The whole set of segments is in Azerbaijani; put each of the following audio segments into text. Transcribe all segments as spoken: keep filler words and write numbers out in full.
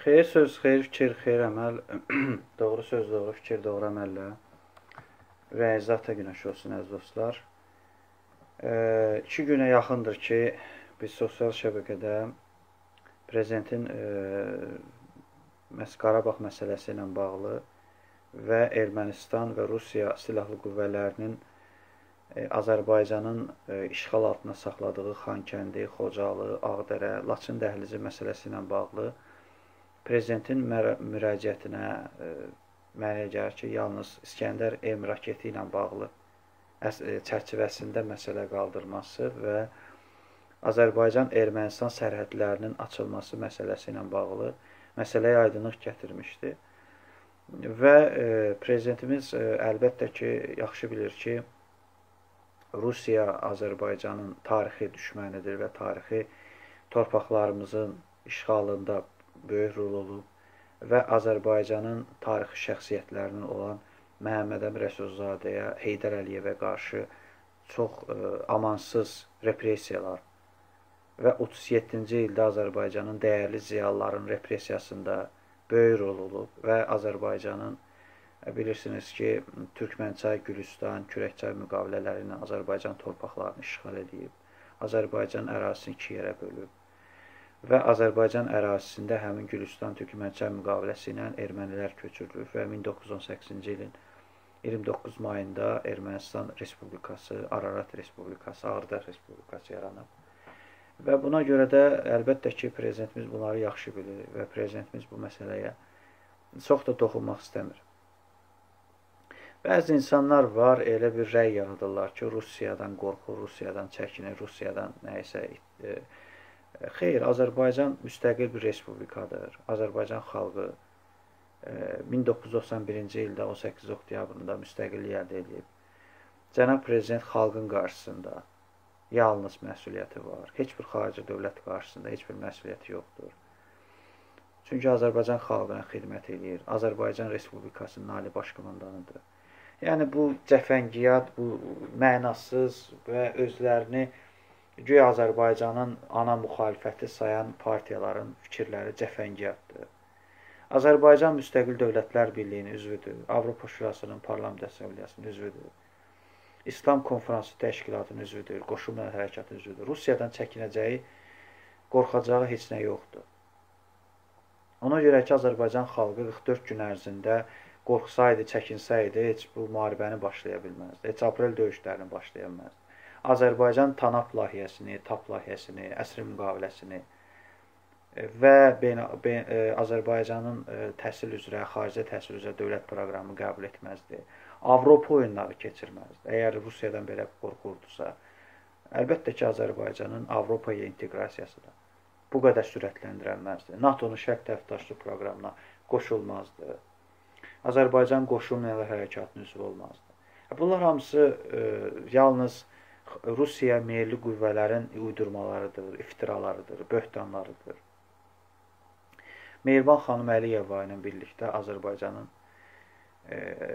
Xeyir söz, xeyir fikir, xeyir əməl. Doğru söz, doğru fikir, doğru əməllə. Ürəyinizdə ata günəşi olsun, əziz dostlar. E, iki günə yaxındır ki, biz sosial şəbəkədə prezidentin e, Qarabağ məsələsi ilə bağlı və Ermənistan və Rusiya silahlı qüvvələrinin e, Azərbaycanın e, işğal altında saxladığı Xankəndi, Xocalı, Ağdərə, Laçın dəhlizi məsələsi ilə bağlı prezidentin müraciətinə e, mənə gəlir ki, yalnız İskəndər M raketi ilə bağlı çərçivəsində məsələ qaldırması və Azərbaycan-Ermənistan sərhədlərinin açılması məsələsi ilə bağlı məsələyə aydınlıq gətirmişdi. Və e, prezidentimiz e, əlbəttə ki, yaxşı bilir ki, Rusiya Azərbaycanın tarixi düşmənidir və tarixi torpaqlarımızın işğalında böyük rol olub və Azərbaycanın tarixi şəxsiyyətlərinin olan Məhəmməd Əmin Rəsulzadəyə, Heydər Əliyevə qarşı çox e, amansız repressiyalar və otuz yeddinci ildə Azərbaycanın dəyərli ziyalıların repressiyasında böyük rol olub və Azərbaycanın e, bilirsiniz ki, Türkmənçay, Gülüstan, Kürəkçay müqavilələri ilə Azərbaycan torpaqlarını işğal edib, Azərbaycan ərazisini iki yerə bölüb və Azərbaycan ərazisində həmin Gülüstan, Türkmənçay müqaviləsi ilə ermənilər köçürülür və min doqquz yüz on səkkizinci ilin iyirmi doqquz mayında Ermənistan Respublikası, Ararat Respublikası, Ağdər Respublikası yaranıb. Və buna görə də əlbəttə ki, prezidentimiz bunları yaxşı bilir və prezidentimiz bu məsələyə çox da toxunmaq istəmir. Bəzi insanlar var, elə bir rəy yaradırlar ki, Rusiyadan qorxur, Rusiyadan çəkinir, Rusiyadan nəysə e, Xeyr, Azərbaycan müstəqil bir respublikadır. Azərbaycan xalqı min doqquz yüz doxsan birinci ildə on səkkiz oktyabrında müstəqillik əldə edib. Cənab Prezident xalqın qarşısında yalnız məsuliyyəti var. Heç bir xarici dövlət qarşısında heç bir məsuliyyəti yoxdur. Çünki Azərbaycan xalqına xidmət edir. Azərbaycan Respublikasının ali baş komandanıdır. Yəni bu cəfəngiyyat, bu mənasız və özlərini güya Azərbaycanın ana müxalifəti sayan partiyaların fikirləri cəfəngiyyatdır. Azərbaycan Müstəqil Dövlətlər Birliyinin üzvüdür. Avropa Şurasının Parlament Assambleyasının üzvüdür. İslam Konfransı Təşkilatının üzvüdür. Qoşulma Hərəkatının üzvüdür. Rusiyadan çəkinəcəyi, qorxacağı heç nə yoxdur. Ona görə ki, Azərbaycan xalqı qırx dörd gün ərzində qorxsaydı, çəkinsəydi, heç bu müharibəni başlaya bilməzdi. Heç aprel döyüşlərini başlaya bilməzdi. Azərbaycan TANAP layihəsini, TAP layihəsini, əsr müqaviləsini və Azərbaycanın təhsil üzrə, xaricə təhsil üzrə dövlət proqramını qəbul etməzdi. Avropa oyunları keçirməzdi. Əgər Rusiyadan belə qorxurdusa, əlbəttə ki, Azərbaycanın Avropaya inteqrasiyası da bu qədər sürətləndirəlməzdi. NATO'nun şərq tərəfdaşlıq proqramına qoşulmazdı. Azərbaycan qoşulma hərəkatının üzvü olmazdı. Bunlar hamısı e, yalnız Rusiya meyilli qüvvələrin uydurmalarıdır, iftiralarıdır, böhtanlarıdır. Mehriban xanım Əliyeva ilə birlikdə Azərbaycanın e,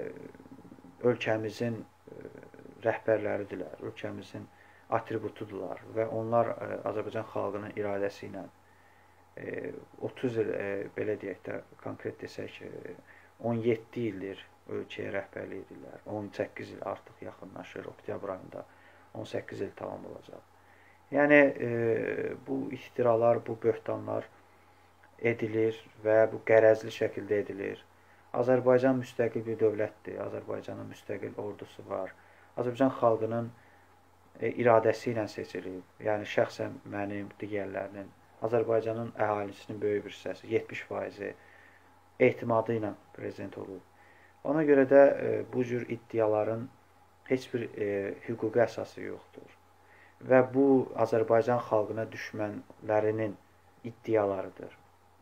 ölkəmizin e, rəhbərləridirlər, ölkəmizin atributudurlar və onlar e, Azərbaycan xalqının iradəsi ilə e, otuz il, e, belə deyək də, konkret desək, e, on yeddi ildir ölkəyə rəhbərlik edirlər. on səkkiz il artıq yaxınlaşır, oktyabr ayında on səkkiz il tamam olacaq. Yəni, e, bu iftiralar, bu böhtanlar edilir və bu qərəzli şəkildə edilir. Azərbaycan müstəqil bir dövlətdir. Azərbaycanın müstəqil ordusu var. Azərbaycan xalqının e, iradəsi ilə seçilib. Yəni, şəxsən mənim, digərlərinin, Azərbaycanın əhalisinin böyük bir hissəsi, yetmiş faizi etimadı ilə prezident olub. Ona görə də e, bu cür iddiaların heç bir e, hüquqi əsası yoxdur. Və bu, Azərbaycan xalqına düşmənlərinin iddialarıdır.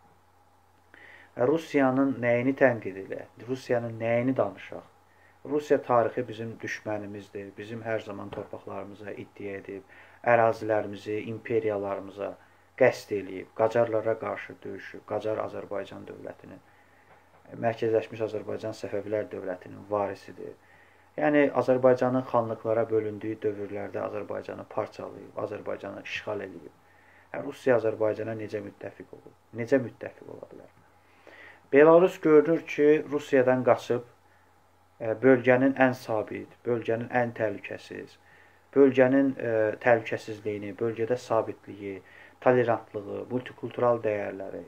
Rusiyanın nəyini tənqid edək? Rusiyanın nəyini danışaq? Rusiya tarixi bizim düşmənimizdir. Bizim hər zaman torpaqlarımıza iddia edib, ərazilərimizi, imperiyalarımıza qəsd edib, Qacarlara qarşı döyüşüb, Qacar Azərbaycan dövlətinin, mərkəzləşmiş Azərbaycan Səfəvilər dövlətinin varisidir. Yəni, Azərbaycanın xanlıqlara bölündüyü dövrlərdə Azərbaycanı parçalayıb, Azərbaycanı işğal edib. Rusiya Azərbaycana necə müttəfiq olur? Necə müttəfiq ola bilər? Belarus görünür ki, Rusiyadan qaçıb bölgənin ən sabit, bölgənin ən təhlükəsiz, bölgənin təhlükəsizliyini, bölgədə sabitliyi, tolerantlığı, multikultural dəyərləri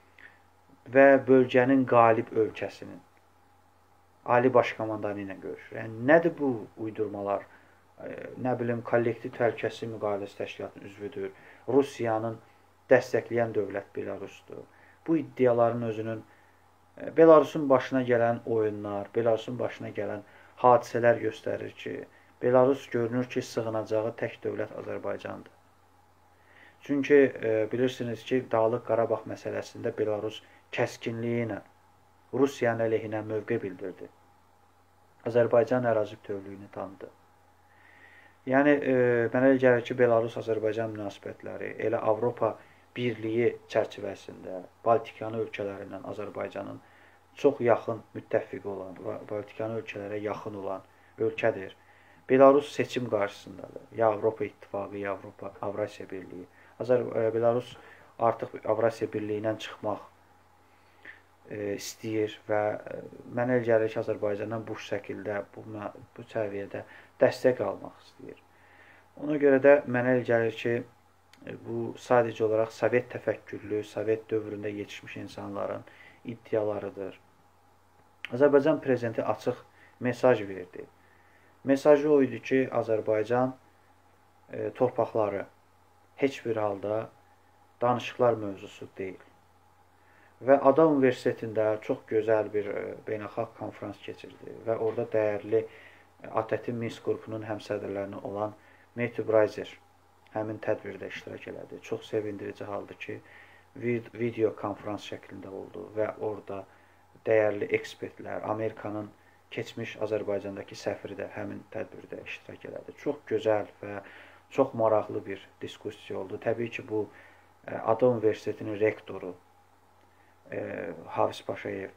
və bölgənin qalib ölkəsinin Ali Baş Komandanı ilə görüşür. Yəni, nədir bu uydurmalar? Nə bilim, kollektiv təhlükəsizlik müqaviləsi təşkilatının üzvüdür. Rusiyanın dəstəkləyən dövlət Belarusdur. Bu iddiaların özünün Belarusun başına gələn oyunlar, Belarusun başına gələn hadisələr göstərir ki, Belarus görünür ki, sığınacağı tək dövlət Azərbaycandır. Çünki e, bilirsiniz ki, Dağlıq Qarabağ məsələsində Belarus kəskinliyi ilə Rusiyanın əleyhinə mövqe bildirdi. Azərbaycan ərazi bütövlüyünü tanıdı. Yəni, e, mənə elə gəlir ki, Belarus-Azərbaycan münasibətləri elə Avropa Birliyi çərçivəsində Baltikanı ölkələrindən Azərbaycanın çox yaxın müttəfiqi olan, Baltikanı ölkələrə yaxın olan ölkədir. Belarus seçim qarşısındadır. Ya Avropa İttifaqı, ya Avropa Avrasiya Birliyi. Azər Belarus artıq Avrasiya Birliyindən çıxmaq e, istəyir və e, mənə elə gəlir ki, Azərbaycandan bu şəkildə, bu, bu səviyyədə dəstək almaq istəyir. Ona görə də mənə elə gəlir ki, e, bu sadəcə olaraq Sovet təfəkkürlü, Sovet dövründə yetişmiş insanların iddialarıdır. Azərbaycan prezidenti açıq mesaj verdi. Mesajı o idi ki, Azərbaycan e, torpaqları heç bir halda danışıqlar mövzusu deyil. Və Ada Universitetində çox gözəl bir e, beynəlxalq konfrans keçirdi və orada dəyərli A T T Minsk qrupunun həmsədrlərindən olan Matthew Braiser həmin tədbirdə iştirak elədi. Çox sevindirici haldır ki, vid video konfrans şəklində oldu və orada dəyərli ekspertlər, Amerikanın keçmiş Azərbaycandakı səfiri də həmin tədbirdə iştirak elədi. Çox gözəl və çox maraqlı bir diskussiya oldu. Təbii ki, bu Ada Universitetinin rektoru e, Hafiz Paşayev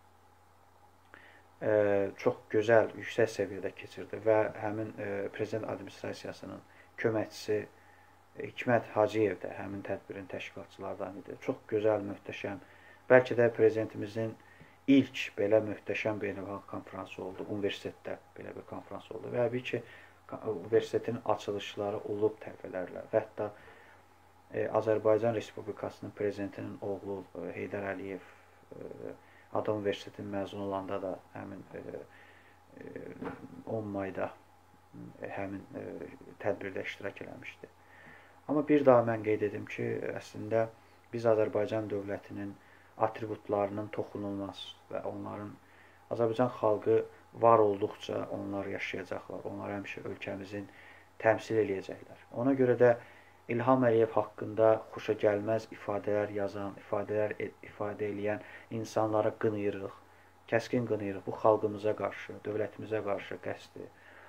e, çox gözəl, yüksək səviyyədə keçirdi və həmin e, prezident administrasiyasının köməkçisi Hikmət Hacıyev də həmin tədbirin təşkilatçılardan idi. Çox gözəl, möhtəşəm, bəlkə də prezidentimizin ilk belə möhtəşəm beynəlxalq konfransı oldu. Universitetdə belə bir konfrans oldu və təbii ki, universitetin açılışları olub təfələrlə və hətta e, Azərbaycan Respublikasının prezidentinin oğlu e, Heydər Əliyev e, Ada Universitetinin məzun olanda da həmin e, e, on mayda e, həmin e, tədbirdə iştirak eləmişdi. Amma bir daha mən qeyd edim ki, əslində biz Azərbaycan dövlətinin atributlarının toxunulmaz və onların Azərbaycan xalqı var olduqca onlar yaşayacaqlar. Onlar həmişə ölkəmizin təmsil eləyəcəklər. Ona görə də İlham Əliyev haqqında xoşagəlməz ifadələr yazan, ifadələr ifadə eləyən insanlara qınayırıq, kəskin qınayırıq. Bu xalqımıza qarşı, dövlətimizə qarşı qəsdi.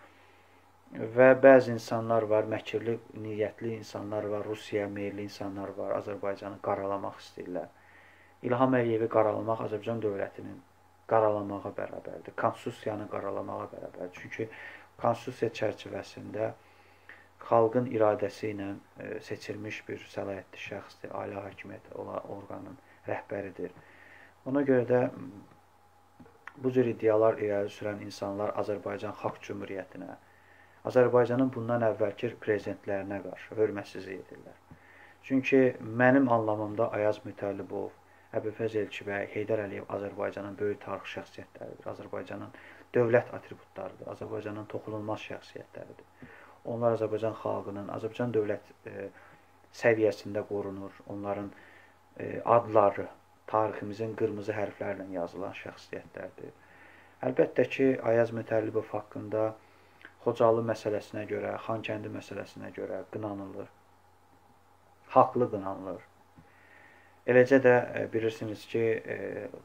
Və bəzi insanlar var, məkirli, niyyətli insanlar var, Rusiya meyilli insanlar var, Azərbaycanı qaralamaq istəyirlər. İlham Əliyevi qaralamaq Azərbaycan dövlətinin qaralamağa bərabərdir. Konstitusiyanı qaralamağa bərabərdir. Çünki konstitusiya çərçivəsində xalqın iradəsi ilə seçilmiş bir səlahiyyətli şəxsdir, ali hakimiyyət orqanının rəhbəridir. Ona görə də bu cür iddialar irəli sürən insanlar Azərbaycan Xalq Cümhuriyyətinə, Azərbaycanın bundan əvvəlki prezidentlərinə qarşı hörmətsizlik edirlər. Çünki mənim anlamımda Ayaz Mütəllibov, Əbülfəz Elçibəy, Heydər Əliyev Azərbaycanın böyük tarixi şəxsiyyətləridir. Azərbaycanın dövlət atributlarıdır. Azərbaycanın toxunulmaz şəxsiyyətləridir. Onlar Azərbaycan xalqının, Azərbaycan dövlət e, səviyyəsində qorunur. Onların e, adları tariximizin qırmızı hərflərlə yazılan şəxsiyyətlərdir. Əlbəttə ki, Ayaz Mütəllibov haqqında Xocalı məsələsinə görə, Xankəndi məsələsinə görə qınanılır. Haqlı qınanılır. Eləcə də e, bilirsiniz ki, e,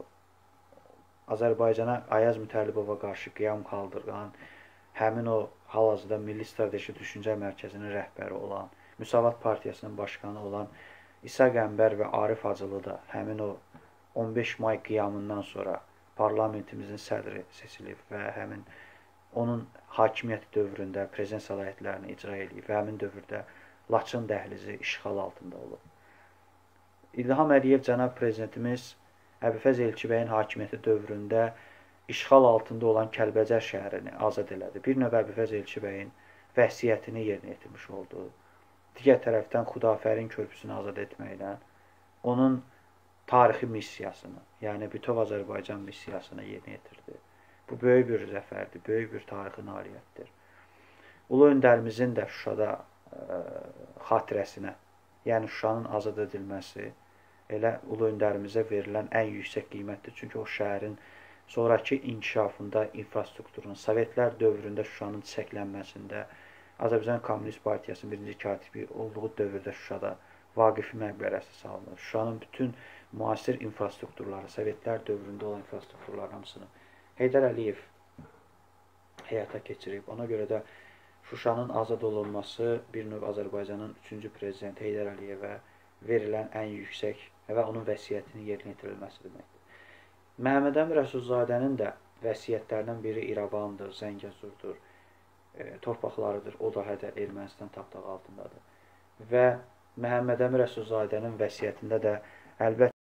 Azərbaycana Ayaz Mütəllibova qarşı qiyam qaldırılan, həmin o hal-hazırda Milli Strateji Düşüncə Mərkəzinin rəhbəri olan, Müsavat Partiyasının başqanı olan İsa Qəmbər və Arif Hacılı da həmin o on beş may qiyamından sonra parlamentimizin sədri seçilib və həmin onun hakimiyyət dövründə prezident səlahiyyətlərini icra edib və həmin dövrdə Laçın dəhlizi işğal altında olub. İlham Əliyev cənab prezidentimiz Əbülfəz Elçibəyin hakimiyyəti dövründə işğal altında olan Kəlbəcər şəhərini azad elədi. Bir növ Əbülfəz Elçibəyin vəsiyyətini yerinə yetirmiş oldu. Digər tərəfdən Xudafərin körpüsünü azad etməklə onun tarixi missiyasını, yəni bütöv Azərbaycan missiyasını yerinə yetirdi. Bu böyük bir zəfərdir, böyük bir tarixi nailiyyətdir. Ulu öndərimizin də Şuşada ə, xatirəsinə, yəni Şuşanın azad edilməsi elə ulu öndərimizə verilən ən yüksək qiymətdir. Çünki o şəhərin sonraki inkişafında, infrastrukturun, Sovetlər dövründə Şuşanın çiçəklənməsində, Azərbaycan Kommunist Partiyasının birinci katibi olduğu dövrdə Şuşada Vaqifi məqbərəsi salınır. Şuşanın bütün müasir infrastrukturları, Sovetlər dövründə olan infrastrukturların hamısını Heydər Əliyev həyata keçirib. Ona görə də Şuşanın azad olunması bir növ Azərbaycanın üçüncü prezidenti Heydər Əliyevə verilən ən yüksək və onun vəsiyyətinin yerinə yetirilməsi deməkdir. Məhəmməd Əmin Rəsulzadənin də vəsiyyətlərindən biri İrəvandır, Zəngəzurdur, e, torpaqlarıdır. O da hələ Ermənistan tapdağı altındadır. Və Məhəmməd Əmin Rəsulzadənin vəsiyyətində də əlbəttə